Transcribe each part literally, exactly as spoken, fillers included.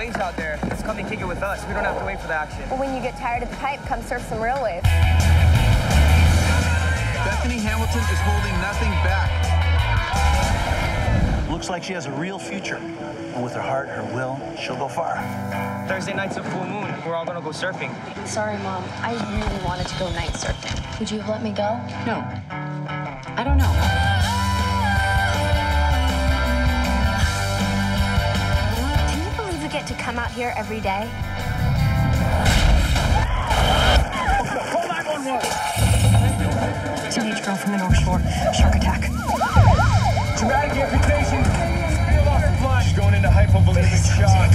range out there. Let's come and kick it with us. We don't have to wait for the action. Well, when you get tired of the pipe, come surf some real waves. Bethany Hamilton is holding nothing back. Looks like she has a real future. And with her heart, her will, she'll go far. Thursday night's a full moon. We're all gonna go surfing. Sorry, Mom. I really wanted to go night surfing. Would you have let me go? No. I don't know. Can you believe we get to come out here every day? Call nine one one. Teenage girl from the North Shore. Shark attack. Traumatic amputation. Feel loss of blood. She's going into hypovolemic shock.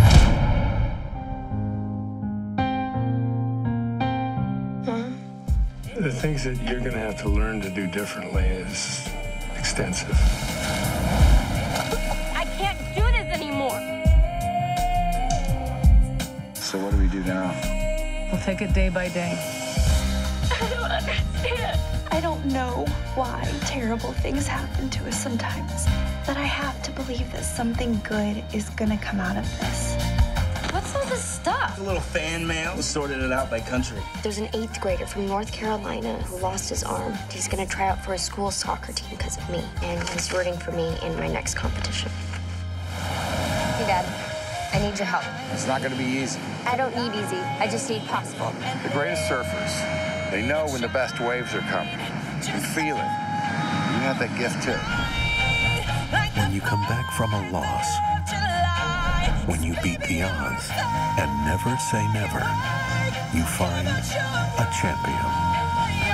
The things that you're going to have to learn to do differently is extensive. I can't do this anymore. So what do we do now? We'll take it day by day. I don't understand. I don't know why terrible things happen to us sometimes, but I have to believe that something good is gonna come out of this. What's all this stuff? A little fan mail. Sorted it out by country. There's an eighth grader from North Carolina who lost his arm. He's gonna try out for a school soccer team because of me, and he's rooting for me in my next competition. Hey, Dad. I need your help. It's not going to be easy. I don't need easy. I just need possible. The greatest surfers, they know when the best waves are coming. You feel it. You have that gift, too. When you come back from a loss, when you beat the odds and never say never, you find a champion.